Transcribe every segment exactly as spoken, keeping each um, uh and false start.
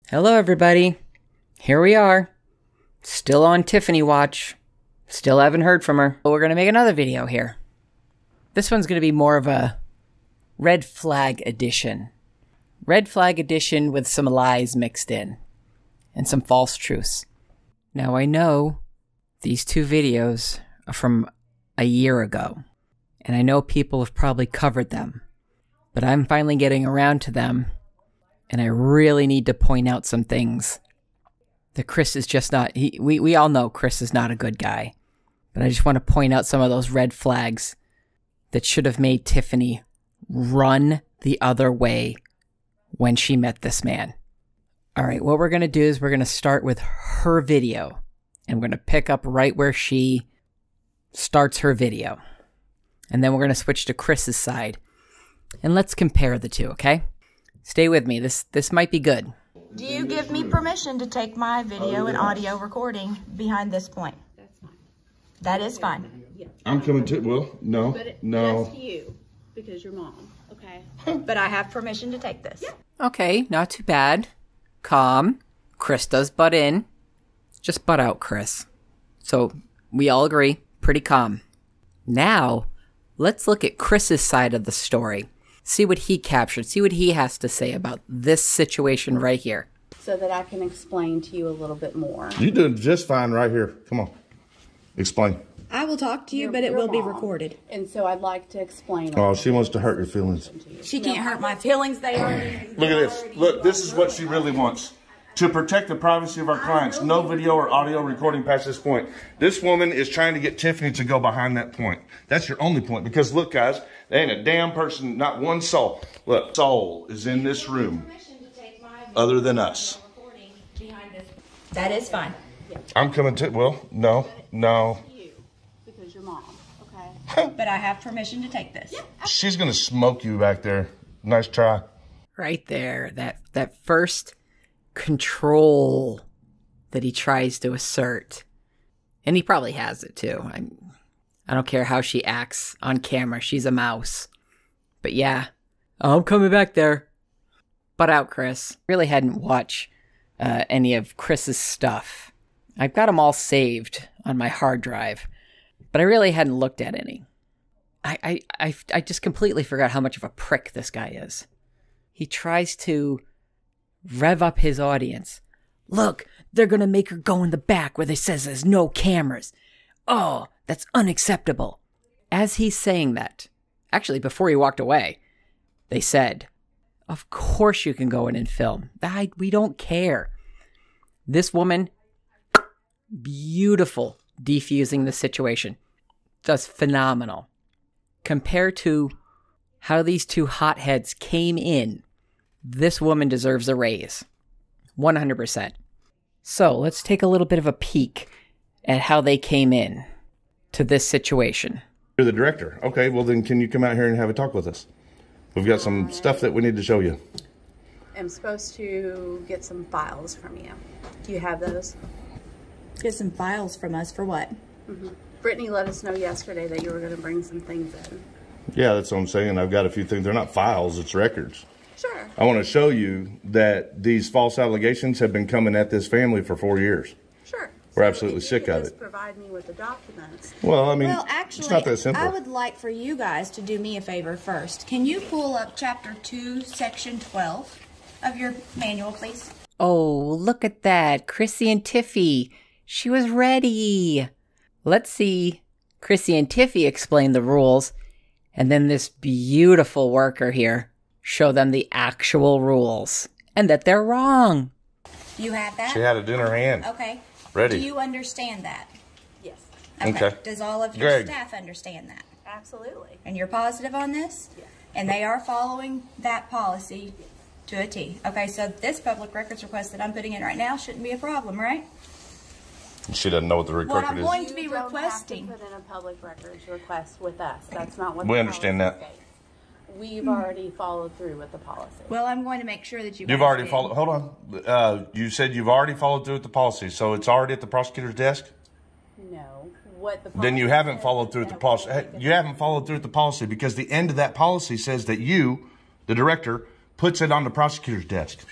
Hello everybody, here we are, still on Tiffany watch, still haven't heard from her, but we're going to make another video here. This one's going to be more of a red flag edition. Red flag edition with some lies mixed in, and some false truths. Now I know these two videos are from a year ago, and I know people have probably covered them, but I'm finally getting around to them. And I really need to point out some things. That Chris is just not, he, we, we all know Chris is not a good guy. But I just want to point out some of those red flags that should have made Tiffany run the other way when she met this man. Alright, what we're going to do is we're going to start with her video. And we're going to pick up right where she starts her video. And then we're going to switch to Chris's side. And let's compare the two, okay? Stay with me. This this might be good. Do you give me permission to take my video and audio recording behind this point? That's fine. That is fine. Yeah. I'm coming to, well, no, But it, no. that's you, because you're mom, okay? But I have permission to take this. Okay, not too bad. Calm. Chris does butt in. Just butt out, Chris. So, we all agree. Pretty calm. Now, let's look at Chris's side of the story. See what he captured. See what he has to say about this situation right here. So that I can explain to you a little bit more. You're doing just fine right here. Come on. Explain. I will talk to you, You're- but it you're will be mom. recorded. And so I'd like to explain. a Oh, little she wants to hurt your feelings. bit to you. She can't hurt my feelings. They already. Look at this. Look, this is what she really wants. To protect the privacy of our clients, no video or audio recording past this point. This woman is trying to get Tiffany to go behind that point. That's your only point. Because look, guys, there ain't a damn person, not one soul. Look, soul is in this room other than us. That is fine. I'm coming to, well, no, no. You, because you're mom, okay? But I have permission to take this. She's going to smoke you back there. Nice try. Right there. That, that first control that he tries to assert. And he probably has it too. I'm, I don't care how she acts on camera. She's a mouse. But yeah, I'm coming back there. Butt out, Chris. Really hadn't watched uh, any of Chris's stuff. I've got them all saved on my hard drive, but I really hadn't looked at any. I, I, I, I just completely forgot how much of a prick this guy is. He tries to rev up his audience. Look, they're gonna make her go in the back where they says there's no cameras. Oh, that's unacceptable. As he's saying that, actually before he walked away, they said, of course you can go in and film. I, we don't care. This woman, beautiful defusing the situation. Just phenomenal. Compared to how these two hotheads came in, this woman deserves a raise. one hundred percent. So let's take a little bit of a peek at how they came in to this situation. You're the director. Okay, well then can you come out here and have a talk with us? We've got some stuff that we need to show you. I'm supposed to get some files from you. Do you have those? Get some files from us for what? Mm-hmm. Brittany let us know yesterday that you were going to bring some things in. Yeah, that's what I'm saying. I've got a few things. They're not files, it's records. Sure. I want to show you that these false allegations have been coming at this family for four years. Sure. We're So absolutely if you sick could of just it. Provide me with the documents. Well, I mean, Well, it's actually, not that simple. I would like for you guys to do me a favor first. Can you pull up chapter two, section twelve of your manual, please? Oh, look at that. Chrissy and Tiffy. She was ready. Let's see Chrissy and Tiffy explain the rules, and then this beautiful worker here show them the actual rules and that they're wrong. You have that? She had it in her hand. Okay. Ready. Do you understand that? Yes. Okay. Does all of your Greg. staff understand that? Absolutely. And you're positive on this? Yeah. And they are following that policy to a T. Okay, so this public records request that I'm putting in right now shouldn't be a problem, right? She doesn't know what the What record I'm is. going to be You don't requesting. have to put in a public records request with us. That's not what We the understand policy that. states. We've already followed through with the policy. Well, I'm going to make sure that you You've guys already do. followed. Hold on. Uh, you said you've already followed through with the policy, so it's already at the prosecutor's desk. No. What the Then you policy haven't says followed is through with the that policy. we Hey, take the- You haven't followed through with the policy because the end of that policy says that you, the director, puts it on the prosecutor's desk.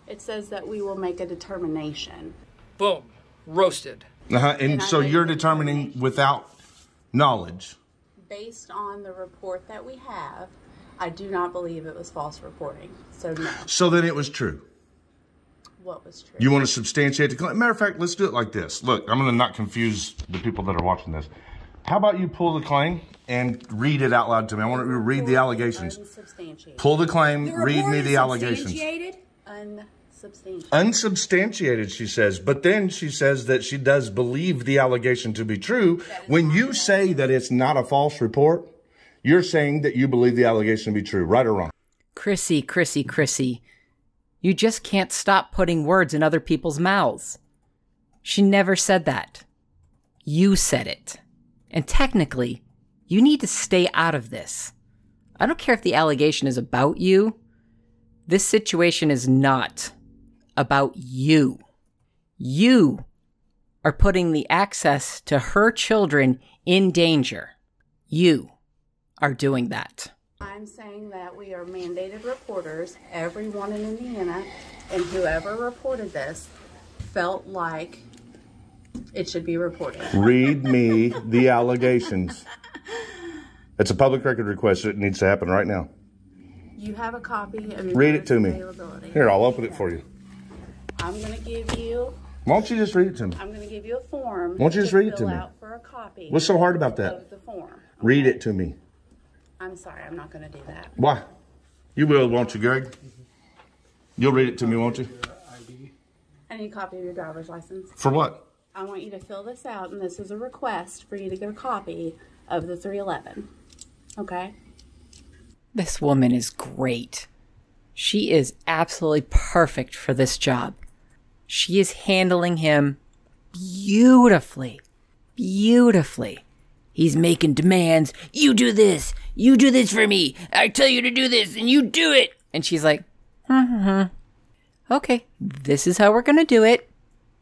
It says that we will make a determination. Boom. Roasted. Uh-huh. And, And I so made you're the determining without knowledge. Based on the report that we have, I do not believe it was false reporting. So no. So then it was true. What was true? You want to substantiate the claim? Matter of fact, let's do it like this. Look, I'm going to not confuse the people that are watching this. How about you pull the claim and read it out loud to me? I want you to read the allegations. Unsubstantiated. Pull the claim, The read report me is the allegations. substantiated? Unsubstantiated. Unsubstantiated, she says. But then she says that she does believe the allegation to be true. When you say that it's not a false report, you're saying that you believe the allegation to be true, right or wrong? Chrissy, Chrissy, Chrissy. You just can't stop putting words in other people's mouths. She never said that. You said it. And technically, you need to stay out of this. I don't care if the allegation is about you. This situation is not about you. You are putting the access to her children in danger. You are doing that. I'm saying that we are mandated reporters, everyone in Indiana, and whoever reported this felt like it should be reported. Read me the allegations. It's a public record request. It needs to happen right now. You have a copy of your Read it to me. availability. Here, I'll open it for you. I'm going to give you, Why don't you just read it to me? I'm going to give you a form. Why don't you just read it to fill me? out for a copy What's so hard about that? of the form. Read it to me. I'm sorry, I'm not going to do that. Why? You will, won't you, Greg? You'll read it to me, won't you? I need a copy of your driver's license. For what? I want you to fill this out, and this is a request for you to get a copy of the three eleven. Okay? This woman is great. She is absolutely perfect for this job. She is handling him beautifully. Beautifully. He's making demands. You do this. You do this for me. I tell you to do this, and you do it. And she's like, hmm, okay, this is how we're going to do it.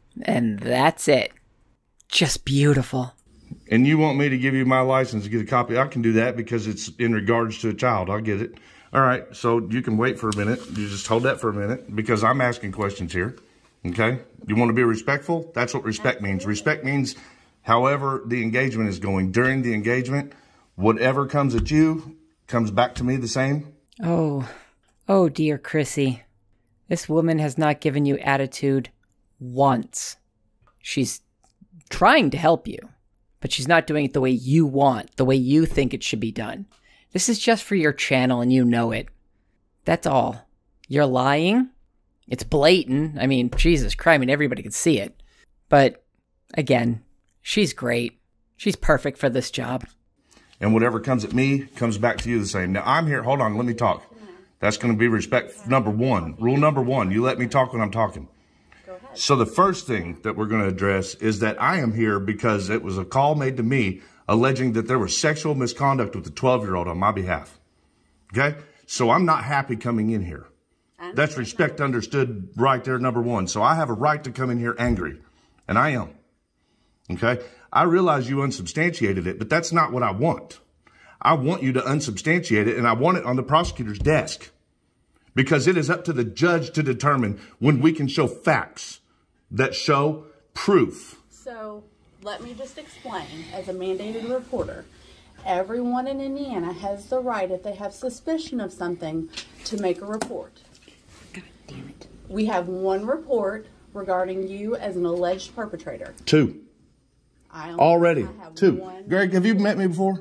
And that's it. Just beautiful. And you want me to give you my license to get a copy? I can do that because it's in regards to a child. I'll get it. All right, so you can wait for a minute. You just hold that for a minute because I'm asking questions here. Okay? You want to be respectful? That's what respect means. Respect means however the engagement is going. During the engagement, whatever comes at you comes back to me the same. Oh, oh dear Chrissy. This woman has not given you attitude once. She's trying to help you, but she's not doing it the way you want, the way you think it should be done. This is just for your channel and you know it. That's all. You're lying. It's blatant. I mean, Jesus Christ, I mean, everybody can see it. But again, she's great. She's perfect for this job. And whatever comes at me comes back to you the same. Now, I'm here. Hold on. Let me talk. That's going to be respect number one. Rule number one. You let me talk when I'm talking. So the first thing that we're going to address is that I am here because it was a call made to me alleging that there was sexual misconduct with the twelve-year-old on my behalf. Okay? So I'm not happy coming in here. That's respect understood right there, number one. So I have a right to come in here angry. And I am. Okay? I realize you unsubstantiated it, but that's not what I want. I want you to unsubstantiate it, and I want it on the prosecutor's desk. Because it is up to the judge to determine when we can show facts that show proof. So let me just explain, as a mandated reporter, everyone in Indiana has the right, if they have suspicion of something, to make a report. God damn it. We have one report regarding you as an alleged perpetrator. Two. I only, Already. I have Two. one. Greg, have you met me before?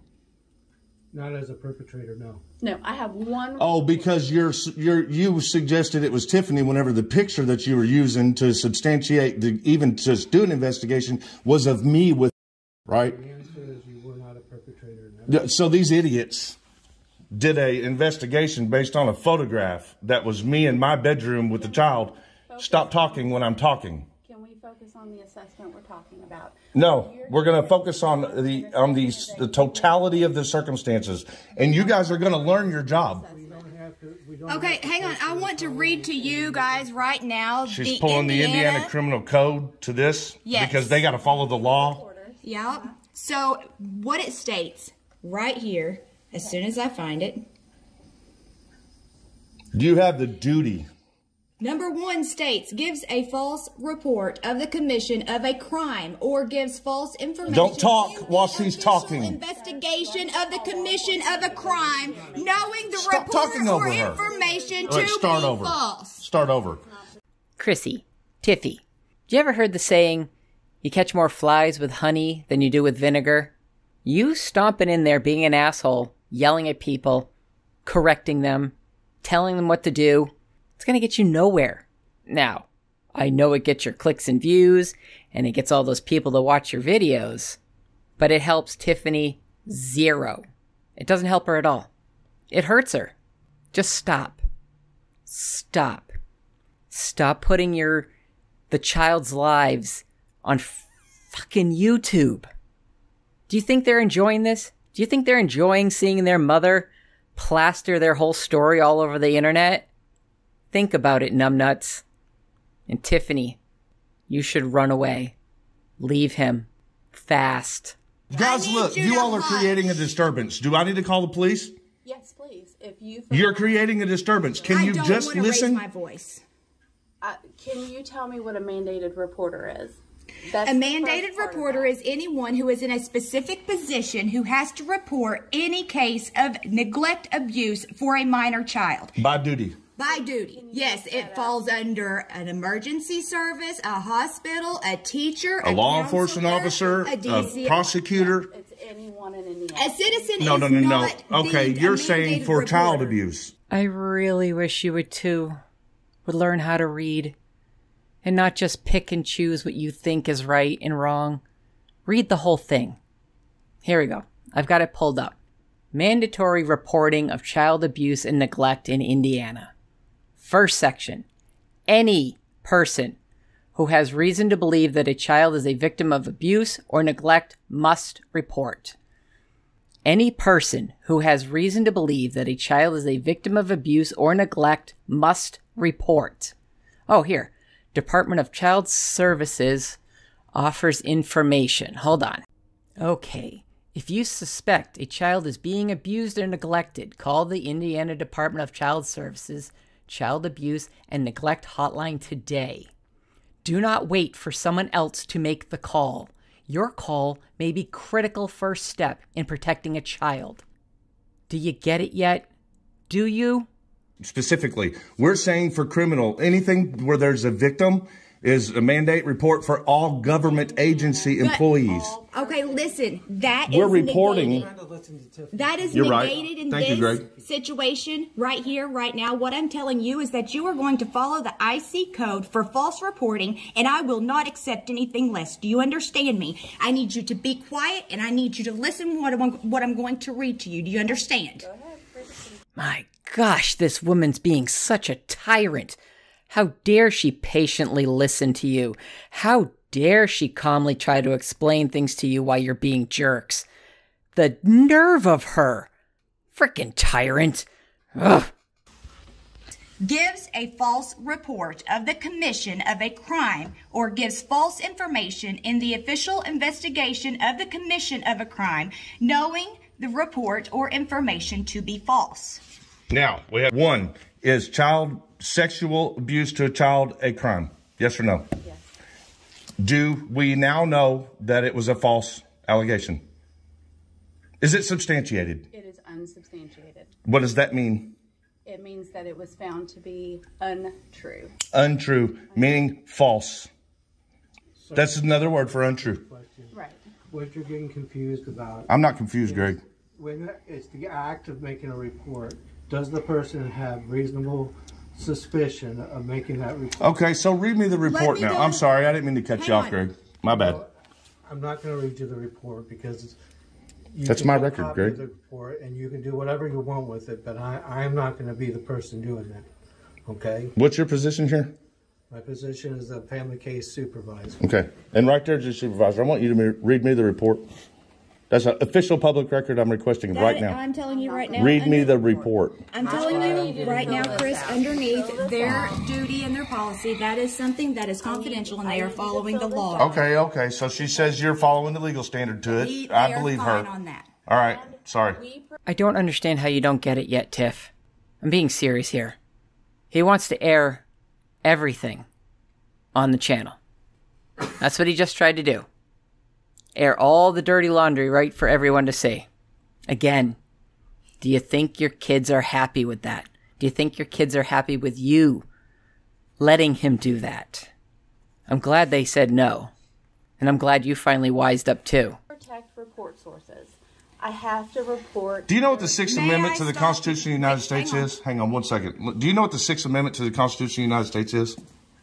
Not as a perpetrator, no. No, I have one. Oh, because you're, you're, you suggested it was Tiffany whenever the picture that you were using to substantiate, the, even just do an investigation, was of me with, right? The answer is you were not a perpetrator. No. So these idiots did a investigation based on a photograph that was me in my bedroom with the child. Stop talking when I'm talking. Can we focus on the assessment we're talking about? No, we're going to focus on the on the, the totality of the circumstances. And you guys are going to learn your job. We don't have to, we don't Okay, have to hang on. I want to read to you guys right now. She's the pulling Indiana, the Indiana Criminal Code to this Yes. because they got to follow the law. Yep. So what it states right here, as soon as I find it. You have the duty Number one states, gives a false report of the commission of a crime or gives false information. Don't talk in the while she's official talking. Investigation of the commission of a crime, knowing the Stop report talking over or her. information All right, to start be over. false. Start over. Chrissy, Tiffy, you ever heard the saying, you catch more flies with honey than you do with vinegar? You stomping in there being an asshole, yelling at people, correcting them, telling them what to do, it's going to get you nowhere. Now, I know it gets your clicks and views, and it gets all those people to watch your videos, but it helps Tiffany zero. It doesn't help her at all. It hurts her. Just stop. Stop. Stop putting your the child's lives on fucking YouTube. Do you think they're enjoying this? Do you think they're enjoying seeing their mother plaster their whole story all over the internet? Think about it, numbnuts. And Tiffany, you should run away. Leave him. Fast. Guys, need look, you you to all are hush. creating a disturbance. Do I need to call the police? Yes, please. If you feel You're creating a disturbance. Can I you don't just want to listen? raise my voice. Uh, can you tell me what a mandated reporter is? That's A the mandated first part of reporter that. is anyone who is in a specific position who has to report any case of neglect abuse for a minor child. By duty. By duty. Yes, it falls under an emergency service, a hospital, a teacher, A law enforcement counselor, officer, a D C. a prosecutor. It's anyone in Indiana. A citizen No, is no, no, no. not Okay, deemed a you're saying mandated for child reporter. abuse. I really wish you would too. Would learn how to read. And not just pick and choose what you think is right and wrong. Read the whole thing. Here we go. I've got it pulled up. Mandatory reporting of child abuse and neglect in Indiana. First section. Any person who has reason to believe that a child is a victim of abuse or neglect must report. Any person who has reason to believe that a child is a victim of abuse or neglect must report. Oh, here. Department of Child Services offers information. Hold on. Okay. If you suspect a child is being abused or neglected, call the Indiana Department of Child Services Child Abuse and Neglect Hotline today. Do not wait for someone else to make the call. Your call may be critical first step in protecting a child. Do you get it yet? Do you? Specifically, we're saying for criminal, anything where there's a victim is a mandate report for all government agency employees. Okay, listen. That We're is reporting. negated. Trying to listen to Tiffany. That is You're right. negated in Thank you, this Greg. situation right here, right now. What I'm telling you is that you are going to follow the I C code for false reporting, and I will not accept anything less. Do you understand me? I need you to be quiet, and I need you to listen what I'm, what I'm going to read to you. Do you understand? My gosh, this woman's being such a tyrant. How dare she patiently listen to you? How dare she calmly try to explain things to you while you're being jerks? The nerve of her. Frickin' tyrant. Ugh. Gives a false report of the commission of a crime or gives false information in the official investigation of the commission of a crime, knowing the report or information to be false. Now, we have one. Is child sexual abuse to a child a crime? Yes or no? Yes. Do we now know that it was a false allegation? Is it substantiated? It is unsubstantiated. What does that mean? It means that it was found to be untrue. Untrue, meaning false. That's another word for untrue. Question. Right. What you're getting confused about, I'm not confused, Greg. when it's the act of making a report, does the person have reasonable suspicion of making that report? Okay, so read me the report me now. go- I'm sorry, I didn't mean to cut Hang you off, on. Greg. My bad. I'm not going to read you the report because it's, you That's can my have a record, copy Greg. of the report and you can do whatever you want with it, but I, I'm not going to be the person doing that. Okay? What's your position here? My position is a family case supervisor. Okay, and right there's your supervisor. I want you to me- read me the report. That's an official public record I'm requesting right now. I'm telling you right now. Read me under- the report. I'm telling you right now, Chris, underneath their duty and their policy, that is something that is confidential and they are following the law. Okay, okay, so she says you're following the legal standard to They- it. they I are believe fine her. on that. All right, sorry. I don't understand how you don't get it yet, Tiff. I'm being serious here. He wants to air everything on the channel. That's what he just tried to do. Air all the dirty laundry right for everyone to see. Again, do you think your kids are happy with that? Do you think your kids are happy with you letting him do that? I'm glad they said no. And I'm glad you finally wised up too. Protect report sources. I have to report. Do you know what the Sixth May Amendment I to the stop? Constitution of the United Wait, States hang on. is? Hang on one second. Do you know what the Sixth Amendment to the Constitution of the United States is?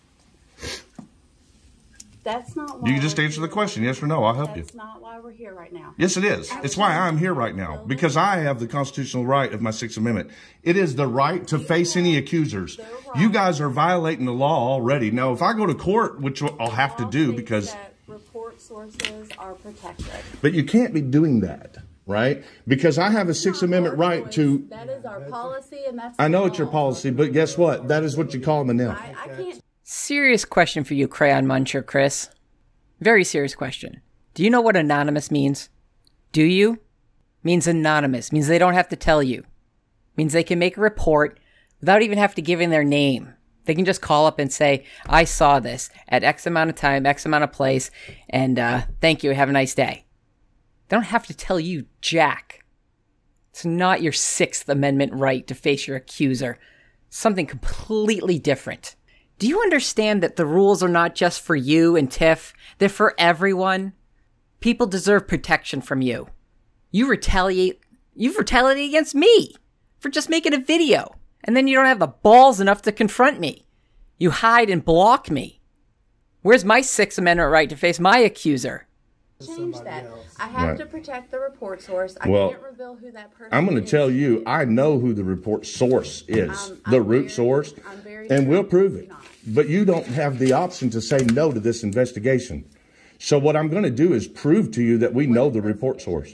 That's not why You can just we're answer the here. question, yes or no. I'll help you. That's not why we're here right now. Yes, it is. It's why I'm here right now, because I have the constitutional right of my Sixth Amendment. It is the right to face any accusers. You guys are violating the law already. Now, if I go to court, which I'll have to do because... That report sources are protected. But you can't be doing that, right? Because I have a Sixth Amendment right to... That is our policy, and that's... I know the it's your law. policy, but guess what? That is what you call them now. I, I can't... Serious question for you, Crayon Muncher, Chris. Very serious question. Do you know what anonymous means? Do you? Means anonymous. Means they don't have to tell you. Means they can make a report without even have to give in their name. They can just call up and say, I saw this at X amount of time, X amount of place, and uh, thank you, have a nice day. They don't have to tell you jack. It's not your Sixth Amendment right to face your accuser. Something completely different. Do you understand that the rules are not just for you and Tiff? They're for everyone. People deserve protection from you. You retaliate, you've retaliated against me for just making a video. And then you don't have the balls enough to confront me. You hide and block me. Where's my Sixth Amendment right to face my accuser? change somebody that. else. I have Right. to protect the report source. I Well, can't reveal who that person I'm going to is. tell you, I know who the report source is, Um, the I'm root very- source, I'm very and sure we'll you prove do it. not. But you don't have the option to say no to this investigation. So what I'm going to do is prove to you that we know the report source.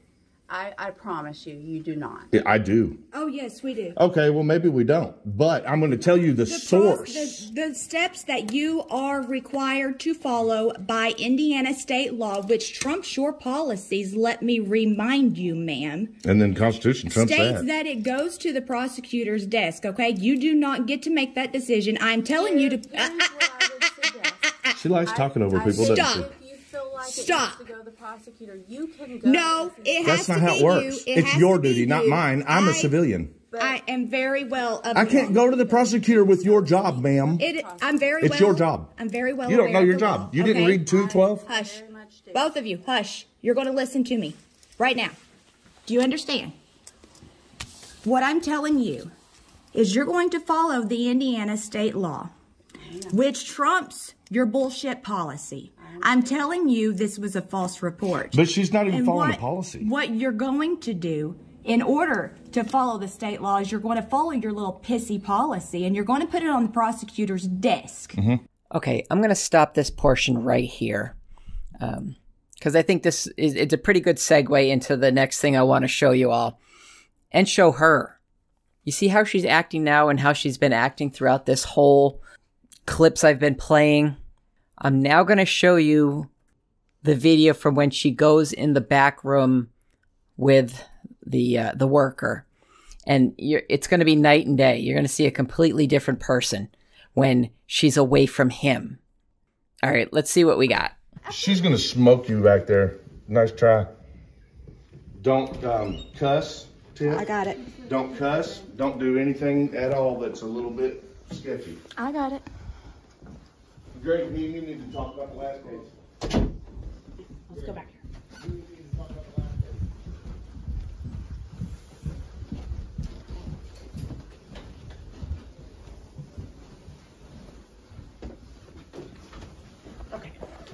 I, I promise you, you do not. Yeah, I do. Oh, yes, we do. Okay, well, maybe we don't. But I'm going to tell you the, The pro- source. The, the steps that you are required to follow by Indiana state law, which trumps your policies, let me remind you, ma'am, And then Constitution trumps states that. that it goes to the prosecutor's desk, okay? You do not get to make that decision. I'm telling you to... Here's what I would suggest. She likes talking over I- people, I- doesn't Stop. she? If you feel like Stop. it needs to go to the prosecutor, you can go. No, to it That's has not to how be it works. you. It It's has your to be duty, not you. mine. I'm a I- civilian. I am very well of I the can't law. go to the prosecutor with your job, ma'am. It, I'm very It's well... your job. I'm very well You don't aware know of your the job. law, You didn't okay? read two twelve? Hush. Very much do. Both of you, hush. You're going to listen to me right now. Do you understand? What I'm telling you is you're going to follow the Indiana state law, which trumps your bullshit policy. I'm telling you this was a false report. But she's not even And following what, the policy. What you're going to do in order to follow the state law is you're going to follow your little pissy policy and you're going to put it on the prosecutor's desk. Mm-hmm. Okay, I'm going to stop this portion right here. Um, because I think this is it's a pretty good segue into the next thing I want to show you all. And show her. You see how she's acting now and how she's been acting throughout this whole clips I've been playing? I'm now going to show you the video from when she goes in the back room with the uh, the worker. And you're, it's going to be night and day. You're going to see a completely different person when she's away from him. All right, let's see what we got. She's going to smoke you back there. Nice try. Don't um, cuss, Tiff. I got it. Don't cuss. Don't do anything at all that's a little bit sketchy. I got it. Greg, me and you need to talk about the last case. Let's go back here. Okay.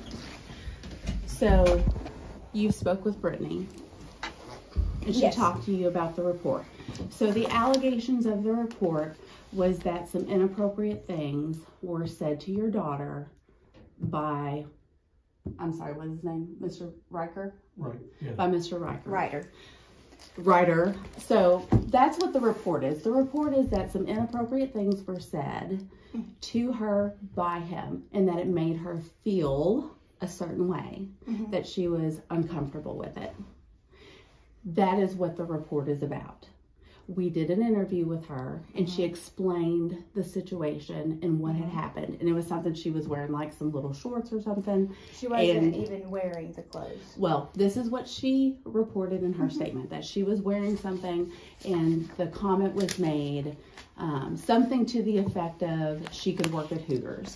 So, you spoke with Brittany, and she Yes. talked to you about the report. So, the allegations of the report was that some inappropriate things were said to your daughter by, I'm sorry, what's his name? Mister Riker? Right, yeah. By Mister Riker. Ryder. Writer. So that's what the report is. The report is that some inappropriate things were said to her by him and that it made her feel a certain way, that she was uncomfortable with it. That is what the report is about. We did an interview with her, and she explained the situation and what had happened. And it was something she was wearing, like some little shorts or something. She wasn't and, even wearing the clothes. Well, this is what she reported in her statement, that she was wearing something, and the comment was made, um, something to the effect of she could work at Hooters.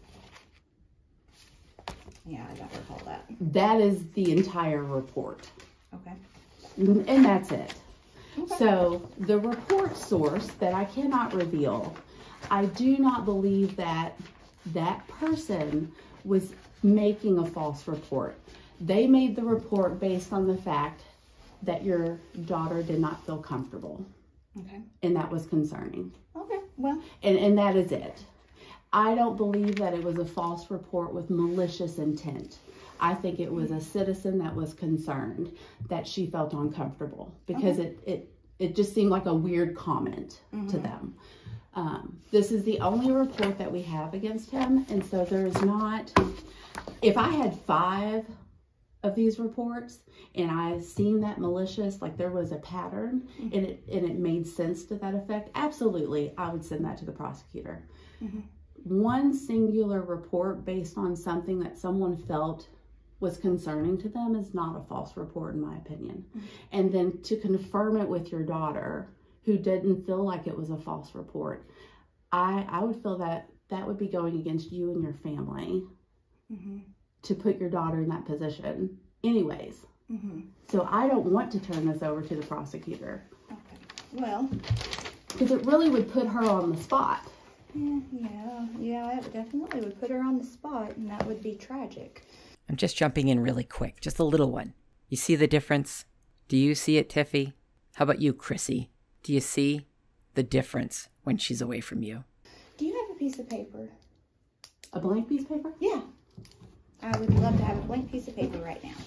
Yeah, I don't recall that. That is the entire report. Okay. And that's it. Okay. So the report source that I cannot reveal, I do not believe that that person was making a false report. They made the report based on the fact that your daughter did not feel comfortable. Okay. And that was concerning. Okay, well. And, and that is it. I don't believe that it was a false report with malicious intent. I think it was a citizen that was concerned that she felt uncomfortable because Okay. it, it, it just seemed like a weird comment Mm-hmm. to them. Um, this is the only report that we have against him. And so there's not, if I had five of these reports and I seen that malicious, like there was a pattern Mm-hmm. and it, and it made sense to that effect, absolutely, I would send that to the prosecutor. Mm-hmm. One singular report based on something that someone felt was concerning to them is not a false report, in my opinion. Mm-hmm. And then to confirm it with your daughter, who didn't feel like it was a false report, I, I would feel that that would be going against you and your family Mm-hmm. to put your daughter in that position anyways. Mm-hmm. So I don't want to turn this over to the prosecutor Okay. Well, because it really would put her on the spot. yeah, yeah, yeah, it definitely would put her on the spot, and that would be tragic. I'm just jumping in really quick, just a little one. You see the difference? Do you see it, Tiffy? How about you, Chrissy? Do you see the difference when she's away from you? Do you have a piece of paper? A blank piece of paper? Yeah. I would love to have a blank piece of paper right now.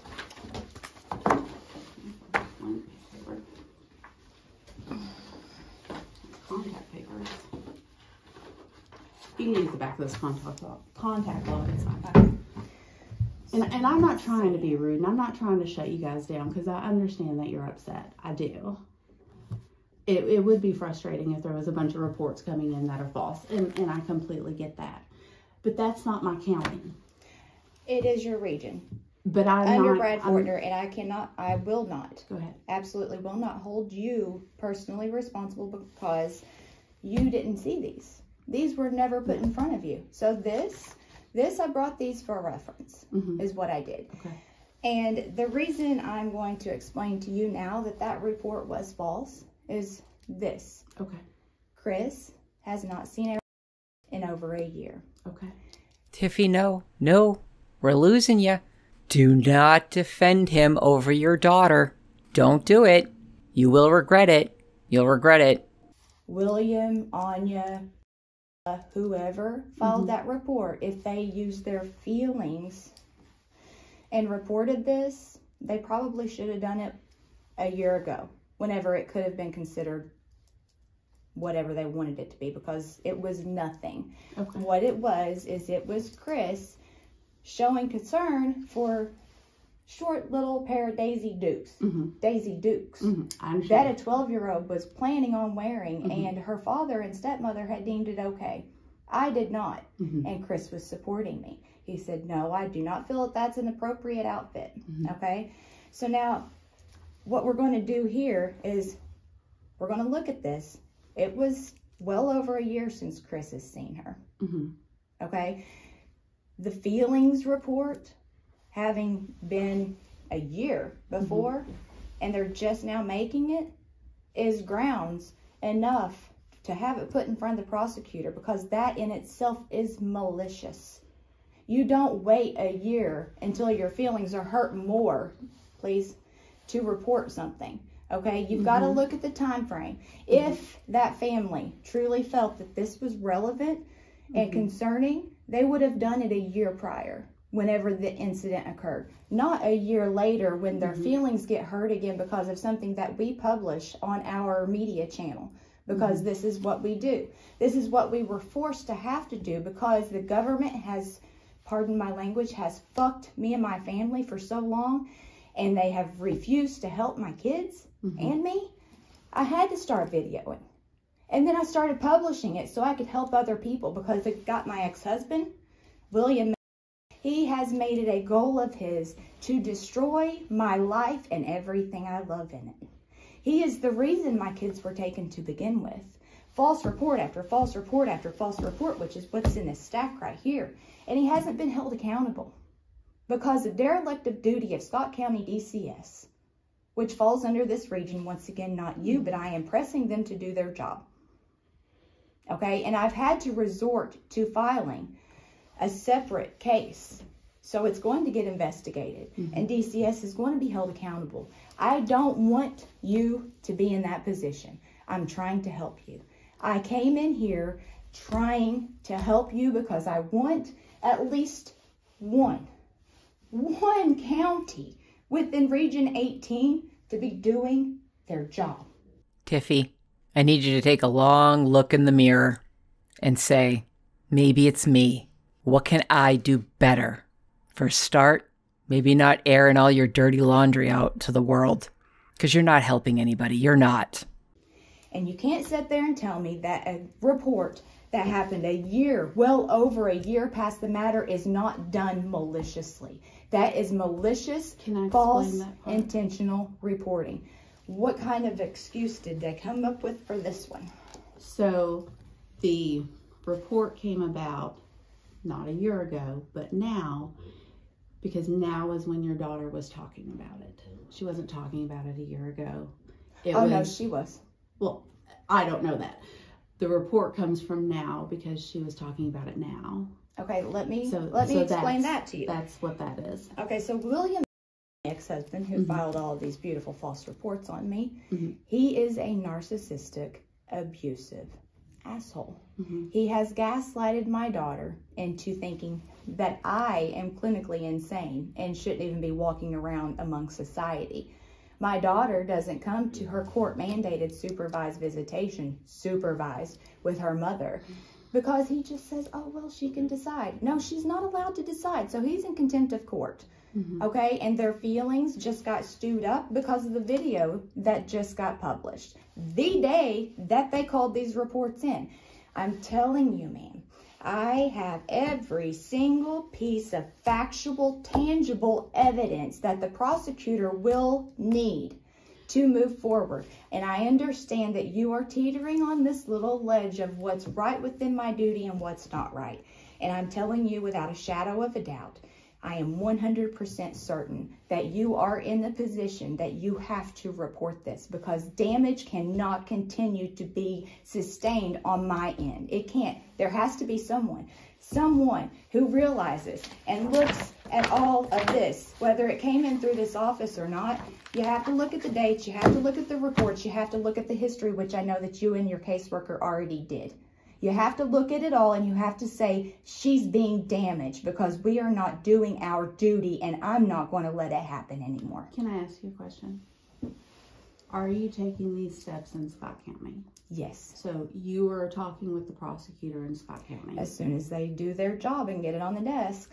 Blank piece of paper. Contact papers. You can use the back of this contact log. Contact log, it's fine. And, and I'm not trying to be rude, and I'm not trying to shut you guys down, because I understand that you're upset. I do. It, it would be frustrating if there was a bunch of reports coming in that are false, and, and I completely get that. But that's not my county. It is your region. But I'm Under not... Brad I'm- Fortner, and I cannot, I will not, Go ahead. absolutely will not hold you personally responsible because you didn't see these. These were never put in front of you. So this, this I brought these for reference, Mhm. is what I did. Okay. And the reason I'm going to explain to you now that that report was false is this. Okay. Chris has not seen a in over a year. Okay. Tiffy, no, no, we're losing you. Do not defend him over your daughter. Don't do it. You will regret it. You'll regret it. William, Anya, uh, whoever filed Mhm. that report, if they used their feelings and reported this, they probably should have done it a year ago, whenever it could have been considered whatever they wanted it to be, because it was nothing. Okay. What it was is it was Chris showing concern for short little pair of Daisy Dukes. Mm-hmm. Daisy Dukes. Mm-hmm. I That understand. a twelve-year-old was planning on wearing, Mhm. and her father and stepmother had deemed it okay. I did not, Mhm. and Chris was supporting me. He said, no, I do not feel that that's an appropriate outfit, Mhm. okay? So now, what we're going to do here is we're going to look at this. It was well over a year since Chris has seen her, Mm-hmm. okay? The feelings report, having been a year before, and they're just now making it, is grounds enough to have it put in front of the prosecutor, because that in itself is malicious. You don't wait a year until your feelings are hurt more, please, to report something. Okay, you've got to look at the time frame. If that family truly felt that this was relevant and concerning, they would have done it a year prior, whenever the incident occurred. Not a year later when their feelings get hurt again because of something that we publish on our media channel. Because this is what we do. This is what we were forced to have to do because the government has, pardon my language, has fucked me and my family for so long, and they have refused to help my kids and me. I had to start videoing. And then I started publishing it so I could help other people, because it got my ex-husband, William. He has made it a goal of his to destroy my life and everything I love in it. He is the reason my kids were taken to begin with. False report after false report after false report, which is what's in this stack right here. And he hasn't been held accountable because of derelict of duty of Scott County D C S, which falls under this region. Once again, not you, but I am pressing them to do their job. Okay, and I've had to resort to filing a separate case. So it's going to get investigated, mm-hmm. and D C S is going to be held accountable. I don't want you to be in that position. I'm trying to help you. I came in here trying to help you because I want at least one, one county within Region eighteen to be doing their job. Tiffy, I need you to take a long look in the mirror and say, maybe it's me. What can I do better? For a start, maybe not airing all your dirty laundry out to the world, because you're not helping anybody. You're not. And you can't sit there and tell me that a report that happened a year, well over a year past the matter, is not done maliciously. That is malicious, Can I false, explain that part? intentional reporting. What kind of excuse did they come up with for this one? So the report came about not a year ago, but now, because now is when your daughter was talking about it. She wasn't talking about it a year ago. It oh, was, no, she was. Well, I don't know that. The report comes from now because she was talking about it now. Okay, let me So, let me so explain that's- that to you. That's what that is. Okay, so William, my ex-husband, who Mhm. filed all of these beautiful false reports on me, Mhm. he is a narcissistic, abusive asshole. Mhm. He has gaslighted my daughter into thinking that I am clinically insane and shouldn't even be walking around among society. My daughter doesn't come to her court-mandated supervised visitation, supervised with her mother, because he just says, oh, well, she can decide. No, she's not allowed to decide, so he's in contempt of court. Mhm. Okay, and their feelings just got stewed up because of the video that just got published the day that they called these reports in. I'm telling you, ma'am, I have every single piece of factual, tangible evidence that the prosecutor will need to move forward. And I understand that you are teetering on this little ledge of what's right within my duty and what's not right. And I'm telling you without a shadow of a doubt, I am one hundred percent certain that you are in the position that you have to report this, because damage cannot continue to be sustained on my end. It can't. There has to be someone, someone who realizes and looks at all of this, whether it came in through this office or not. You have to look at the dates, you have to look at the reports, you have to look at the history, which I know that you and your caseworker already did. You have to look at it all, and you have to say, she's being damaged because we are not doing our duty, and I'm not going to let it happen anymore. Can I ask you a question? Are you taking these steps in Scott County? Yes. So you are talking with the prosecutor in Scott County. As soon as they do their job and get it on the desk.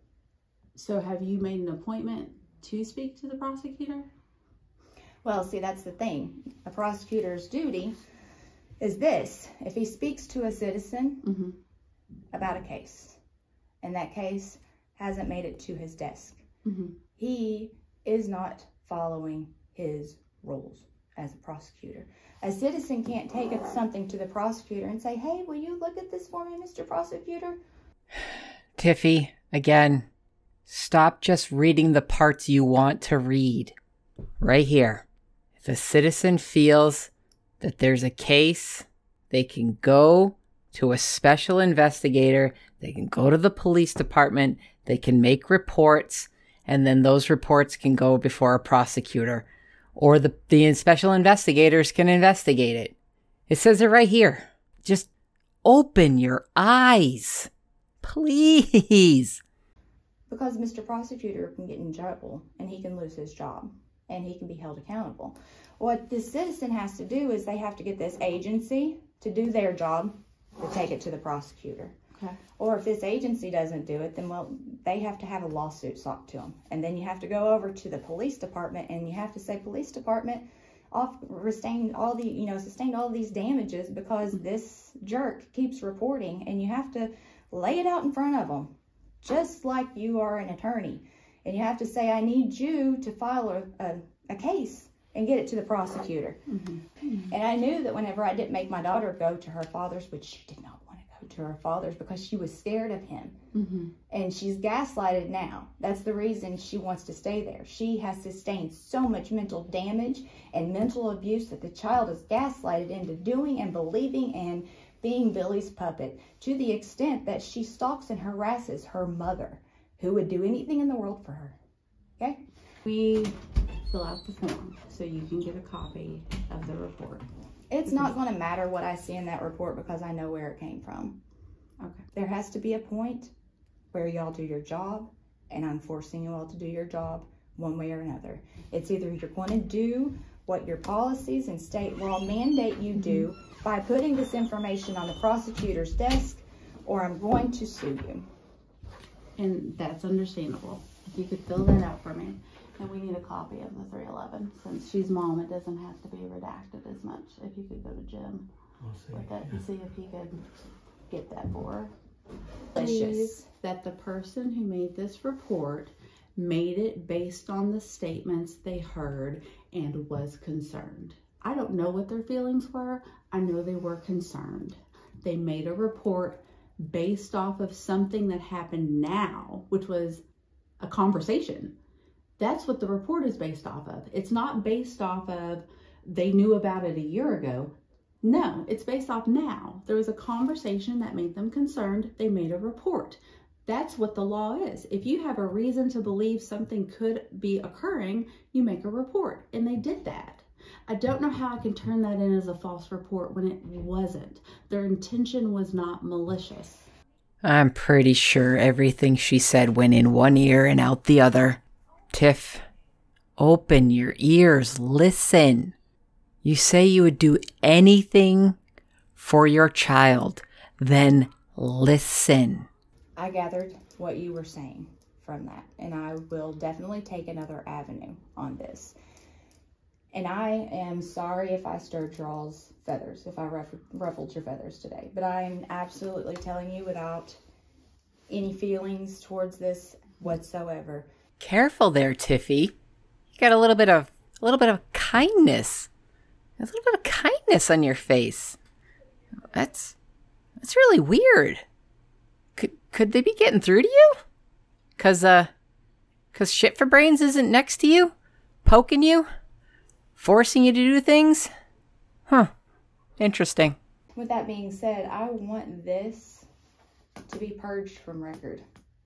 So have you made an appointment to speak to the prosecutor? Well, see, that's the thing. A prosecutor's duty is this: if he speaks to a citizen Mm-hmm. about a case, and that case hasn't made it to his desk, Mm-hmm. he is not following his rules as a prosecutor. A citizen can't take something to the prosecutor and say, hey, will you look at this for me, Mister Prosecutor? Tiffy, again, stop just reading the parts you want to read. Right here. If a citizen feels that there's a case, they can go to a special investigator, they can go to the police department, they can make reports, and then those reports can go before a prosecutor, or the, the special investigators can investigate it. It says it right here. Just open your eyes, please. Because Mister Prosecutor can get in trouble and he can lose his job and he can be held accountable. What this citizen has to do is they have to get this agency to do their job to take it to the prosecutor. Okay. Or if this agency doesn't do it, then, well, they have to have a lawsuit sought to them. And then you have to go over to the police department and you have to say, police department, off, sustained all the, you know, sustained all these damages because this jerk keeps reporting, and you have to lay it out in front of them, just like you are an attorney. And you have to say, I need you to file a, a, a case and get it to the prosecutor. Mm-hmm. And I knew that whenever I didn't make my daughter go to her father's, which she did not want to go to her father's because she was scared of him. Mm-hmm. And she's gaslighted now. That's the reason she wants to stay there. She has sustained so much mental damage and mental abuse that the child is gaslighted into doing and believing and being Billy's puppet, to the extent that she stalks and harasses her mother, who would do anything in the world for her. Okay? We fill out the form so you can get a copy of the report. It's not going to matter what I see in that report because I know where it came from. Okay. There has to be a point where y'all do your job, and I'm forcing you all to do your job one way or another. It's either you're going to do what your policies and state law mandate you do by putting this information on the prosecutor's desk, or I'm going to sue you. And that's understandable. If you could fill that out for me. And we need a copy of the three eleven. Since she's mom, it doesn't have to be redacted as much. If you could go to Jim with it and see if he could get that for her. Please, that the person who made this report made it based on the statements they heard and was concerned. I don't know what their feelings were. I know they were concerned. They made a report based off of something that happened now, which was a conversation. That's what the report is based off of. It's not based off of they knew about it a year ago. No, it's based off now. There was a conversation that made them concerned. They made a report. That's what the law is. If you have a reason to believe something could be occurring, you make a report. And they did that. I don't know how I can turn that in as a false report when it wasn't. Their intention was not malicious. I'm pretty sure everything she said went in one ear and out the other. Tiff, open your ears, listen. You say you would do anything for your child, then listen. I gathered what you were saying from that, and I will definitely take another avenue on this. And I am sorry if I stirred y'all's feathers, if I ruff- ruffled your feathers today, but I am absolutely telling you without any feelings towards this whatsoever. Careful there, Tiffy. You got a little bit of a little bit of kindness. There's a little bit of kindness on your face. That's that's really weird. Could could they be getting through to you? Cause uh, cause shit for brains isn't next to you, poking you, forcing you to do things. Huh? Interesting. With that being said, I want this to be purged from record.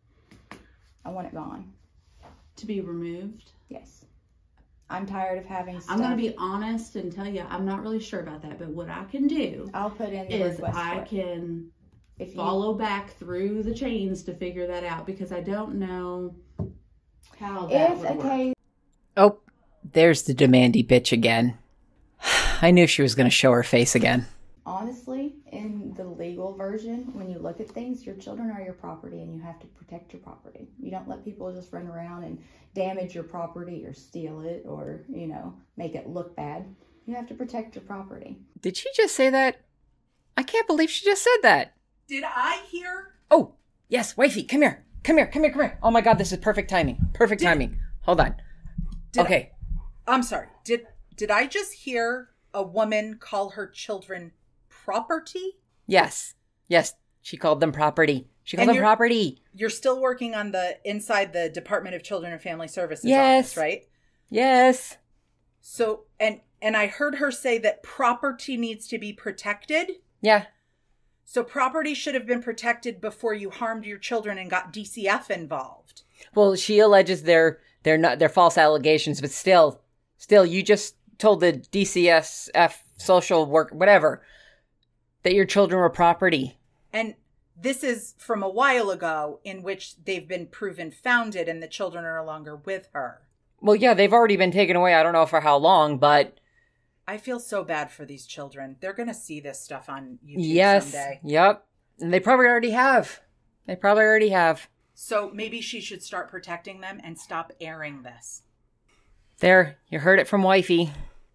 I want it gone. To be removed? Yes. I'm tired of having stuff. I'm going to be honest and tell you, I'm not really sure about that, but what I can do I'll put in the is request I for it. can If you, follow back through the chains to figure that out, because I don't know how that if would a work. case Oh, there's the demandy bitch again. I knew she was going to show her face again. honestly, in the legal version, when you look at things, your children are your property and you have to protect your property. You don't let people just run around and damage your property or steal it or, you know, make it look bad. You have to protect your property. Did she just say that? I can't believe she just said that. Did I hear? Oh, yes, wifey, come here. Come here, come here, come here. Oh my God, this is perfect timing. Perfect Did- timing. Hold on. Did Okay. I'm sorry. Did did I just hear a woman call her children property? Yes. Yes, she called them property. She called And them you're- property. You're still working on the inside the Department of Children and Family Services Yes. office, right? Yes. So and and I heard her say that property needs to be protected. Yeah. So property should have been protected before you harmed your children and got D C F involved. Well, she alleges they're they're not they're false allegations, but still, still, you just told the D C S F social work whatever that your children were property. And this is from a while ago in which they've been proven founded and the children are no longer with her. Well, yeah, they've already been taken away. I don't know for how long, but I feel so bad for these children. They're going to see this stuff on YouTube yes, someday. yep, and they probably already have. They probably already have. So maybe she should start protecting them and stop airing this. There, you heard it from wifey.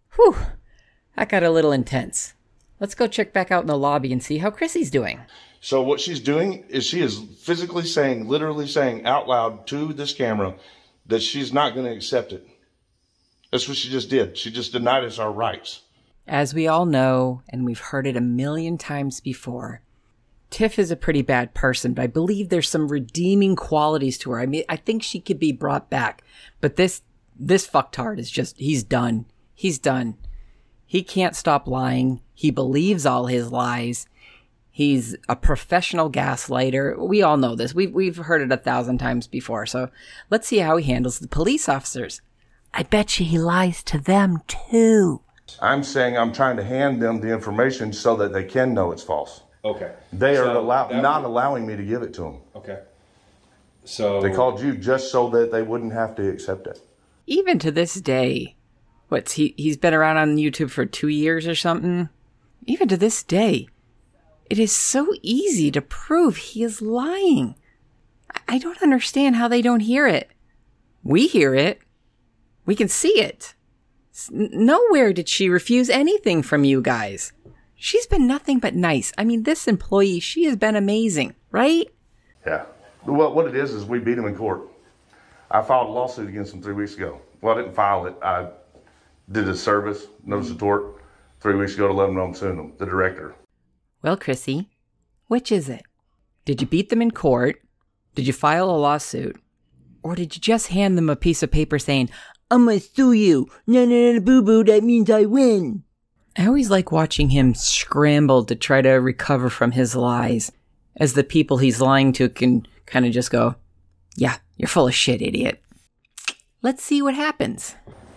Whew, that got a little intense. Let's go check back out in the lobby and see how Chrissy's doing. So what she's doing is she is physically saying, literally saying out loud to this camera that she's not going to accept it. That's what she just did. She just denied us our rights. As we all know, and we've heard it a million times before, Tiff is a pretty bad person, but I believe there's some redeeming qualities to her. I mean, I think she could be brought back. But this this fucktard is just, he's done. He's done. He can't stop lying. He believes all his lies. He's a professional gaslighter. We all know this. We've, we've heard it a thousand times before. So let's see how he handles the police officers. I bet you he lies to them too. I'm saying I'm trying to hand them the information so that they can know it's false. Okay. They are So allow- that not would- allowing me to give it to them. Okay. So They called you just so that they wouldn't have to accept it. Even to this day, what's he, he's been around on YouTube for two years or something. Even to this day, it is so easy to prove he is lying. I, I don't understand how they don't hear it. We hear it. We can see it. S- Nowhere did she refuse anything from you guys. She's been nothing but nice. I mean, this employee, she has been amazing, right? Yeah. Well, what it is is we beat them in court. I filed a lawsuit against them three weeks ago. Well, I didn't file it. I did a service, notice of tort, three weeks ago to let them know I'm suing them, the director. Well, Chrissy, which is it? Did you beat them in court? Did you file a lawsuit? Or did you just hand them a piece of paper saying, I'm gonna sue you. No, no, no, boo-boo, that means I win. I always like watching him scramble to try to recover from his lies, as the people he's lying to can kind of just go, yeah, you're full of shit, idiot. Let's see what happens.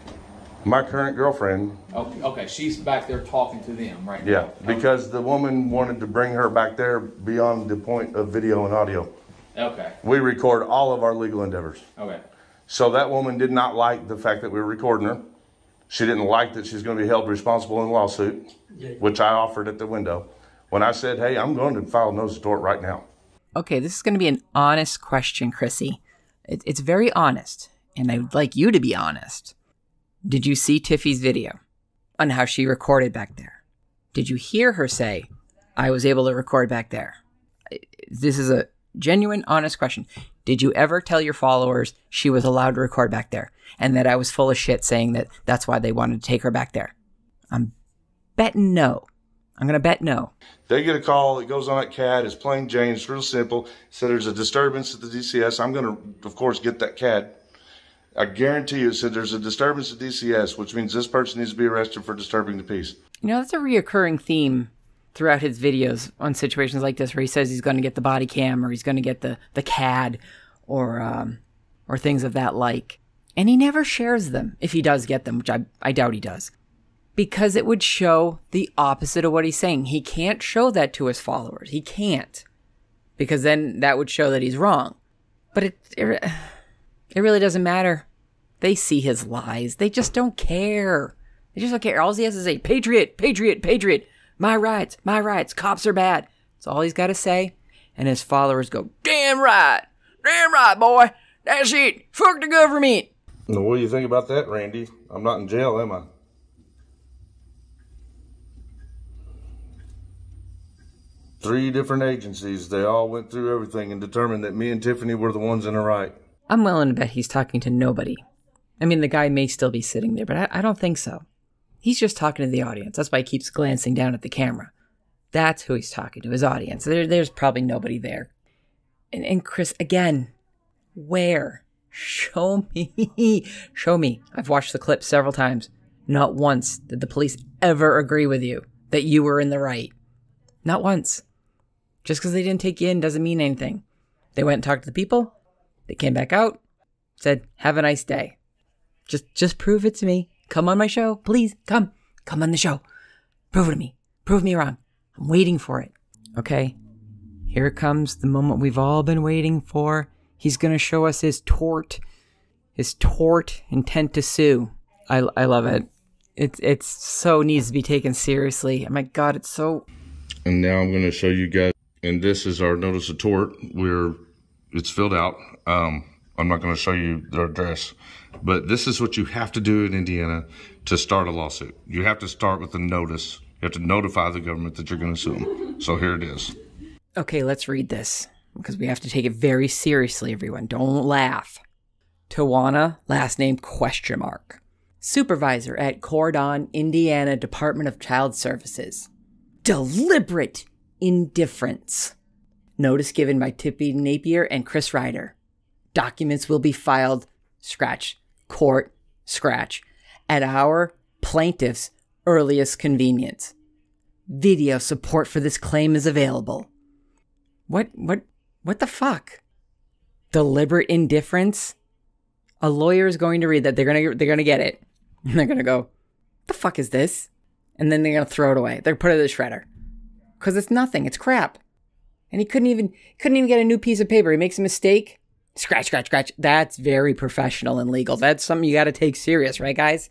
My current girlfriend, Oh, okay, she's back there talking to them right yeah, now. because the woman wanted to bring her back there beyond the point of video and audio. Okay, We record all of our legal endeavors. okay. So that woman did not like the fact that we were recording her. She didn't like that she's going to be held responsible in a lawsuit, which I offered at the window. When I said, hey, I'm going to file a notice of tort right now. Okay, this is going to be an honest question, Chrissy. It, it's very honest, and I would like you to be honest. Did you see Tiffy's video on how she recorded back there? Did you hear her say, I was able to record back there? This is a genuine, honest question. Did you ever tell your followers she was allowed to record back there and that I was full of shit saying that that's why they wanted to take her back there? I'm betting no. I'm going to bet no. They get a call. It goes on at C A D. It's plain Jane. It's real simple. So there's a disturbance at the D C S. I'm going to, of course, get that C A D. I guarantee you, it said there's a disturbance at D C S, which means this person needs to be arrested for disturbing the peace. You know, that's a reoccurring theme throughout his videos on situations like this where he says he's going to get the body cam or he's going to get the, the C A D or, um, or things of that like. And he never shares them if he does get them, which I, I doubt he does. Because it would show the opposite of what he's saying. He can't show that to his followers. He can't. Because then that would show that he's wrong. But it, it, it really doesn't matter. They see his lies. They just don't care. They just don't care. All he has to say, patriot, patriot, patriot. My rights, my rights. Cops are bad. That's all he's got to say. And his followers go, damn right. Damn right, boy. That's it. Fuck the government. Now, what do you think about that, Randy? I'm not in jail, am I? Three different agencies. They all went through everything and determined that me and Tiffany were the ones in the right. I'm willing to bet he's talking to nobody. I mean, the guy may still be sitting there, but I, I don't think so. He's just talking to the audience. That's why he keeps glancing down at the camera. That's who he's talking to, his audience. There, there's probably nobody there. And, and Chris, again, where? Show me. Show me. I've watched the clip several times. Not once did the police ever agree with you that you were in the right. Not once. Just because they didn't take you in doesn't mean anything. They went and talked to the people. They came back out. Said, have a nice day. Just just prove it to me. Come on my show. Please, come. Come on the show. Prove it to me. Prove me wrong. I'm waiting for it. Okay. Here comes the moment we've all been waiting for. He's going to show us his tort. His tort intent to sue. I, I love it. It it's so needs to be taken seriously. Oh my God, it's so... And now I'm going to show you guys. And this is our notice of tort. We're, it's filled out. Um, I'm not going to show you the address. But this is what you have to do in Indiana to start a lawsuit. You have to start with a notice. You have to notify the government that you're going to sue them. So here it is. Okay, let's read this, because we have to take it very seriously, everyone. Don't laugh. Tawana, last name question mark. Supervisor at Cordon, Indiana Department of Child Services. Deliberate indifference. Notice given by Tiffany Napier and Chris Ryder. Documents will be filed, scratch, court, scratch, at our plaintiff's earliest convenience. Video support for this claim is available. What, what, what the fuck? Deliberate indifference? A lawyer is going to read that. They're gonna, they're gonna get it. And they're gonna go, the fuck is this? And then they're gonna throw it away. They're gonna put it in the shredder. Cause it's nothing. It's crap. And he couldn't even, couldn't even get a new piece of paper. He makes a mistake. Scratch, scratch, scratch. That's very professional and legal. That's something you gotta take serious, right guys?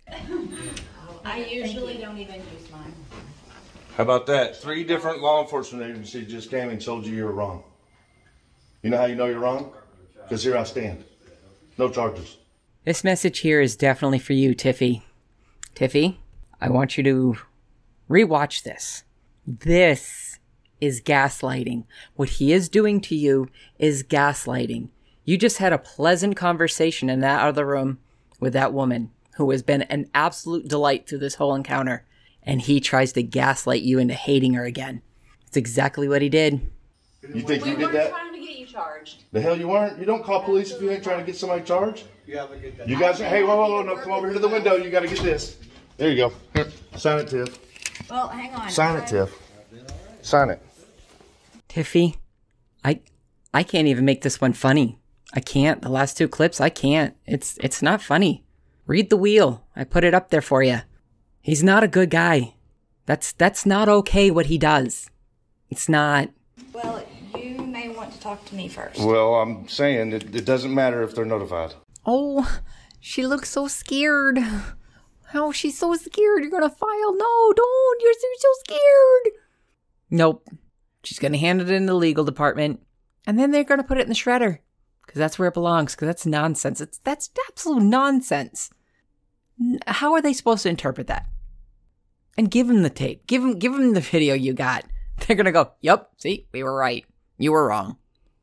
I usually don't even use mine. How about that? Three different law enforcement agencies just came and told you you were wrong. You know how you know you're wrong? Because here I stand. No charges. This message here is definitely for you, Tiffy. Tiffy, I want you to rewatch this. This is gaslighting. What he is doing to you is gaslighting. You just had a pleasant conversation in that other room with that woman who has been an absolute delight through this whole encounter. And he tries to gaslight you into hating her again. It's exactly what he did. You think We you did weren't that? trying to get you charged. The hell you weren't? You don't call police if you ain't trying to get somebody charged? You guys, hey, whoa, whoa, whoa, no, come over here to the window. You got to get this. There you go. Here, sign it, Tiff. Well, hang on. Sign it, Tiff. Sign it. Tiffy, I I can't even make this one funny. I can't. The last two clips, I can't. It's it's not funny. Read the wheel. I put it up there for you. He's not a good guy. That's that's not okay what he does. It's not. Well, you may want to talk to me first. Well, I'm saying it, it doesn't matter if they're notified. Oh, she looks so scared. Oh, she's so scared. You're gonna file. No, don't. You're, you're so scared. Nope. She's gonna hand it in the legal department, and then they're gonna put it in the shredder, because that's where it belongs. Because that's nonsense. It's that's absolute nonsense. How are they supposed to interpret that? And give them the tape. Give them, give them the video you got. They're gonna go, "Yep, see, we were right. You were wrong."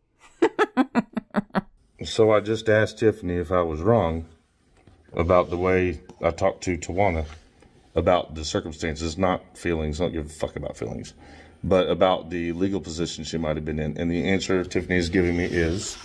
So I just asked Tiffany if I was wrong about the way I talked to Tawana about the circumstances, not feelings. I don't give a fuck about feelings, but about the legal position she might have been in. And the answer Tiffany is giving me is?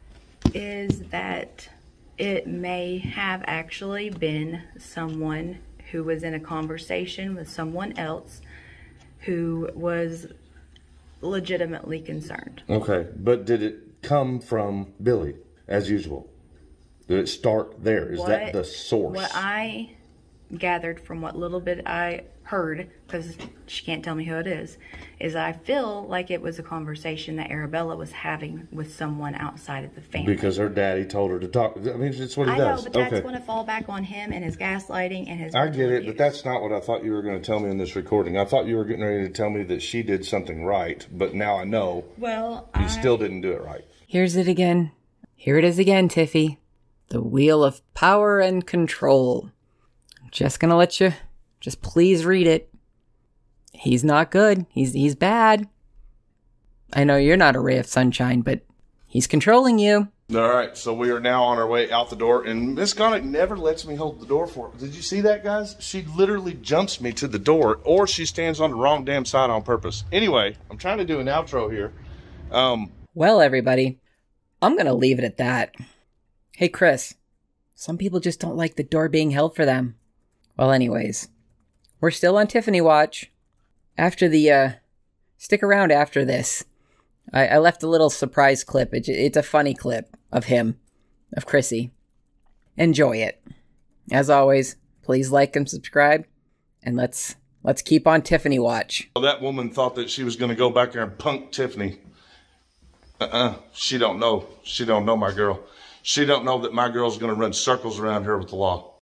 Is that it may have actually been someone who was in a conversation with someone else who was legitimately concerned. Okay, but did it come from Billy, as usual? Did it start there? Is What- that the source? What I gathered from what little bit I heard, because she can't tell me who it is, is I feel like it was a conversation that Arabella was having with someone outside of the family. Because her daddy told her to talk. I mean, it's what he I does. know, but that's okay. going to fall back on him and his gaslighting and his... I get it, but abuse. that's not what I thought you were going to tell me in this recording. I thought you were getting ready to tell me that she did something right, but now I know Well, you I... still didn't do it right. Here's it again. Here it is again, Tiffy. The wheel of power and control. I'm just gonna let you, just please read it. He's not good. He's he's bad. I know you're not a ray of sunshine, but he's controlling you. All right, so we are now on our way out the door, and Miss Connick never lets me hold the door for her. Did you see that, guys? She literally jumps me to the door, or she stands on the wrong damn side on purpose. Anyway, I'm trying to do an outro here. Um... Well, everybody, I'm going to leave it at that. Hey, Chris, some people just don't like the door being held for them. Well, anyways, we're still on Tiffany watch. After the, uh, stick around after this. I, I left a little surprise clip. It, it's a funny clip of him, of Chrissy. Enjoy it. As always, please like and subscribe, and let's, let's keep on Tiffany watch. That woman thought that she was going to go back there and punk Tiffany. Uh-uh. She don't know. She don't know my girl. She don't know that my girl's going to run circles around her with the law.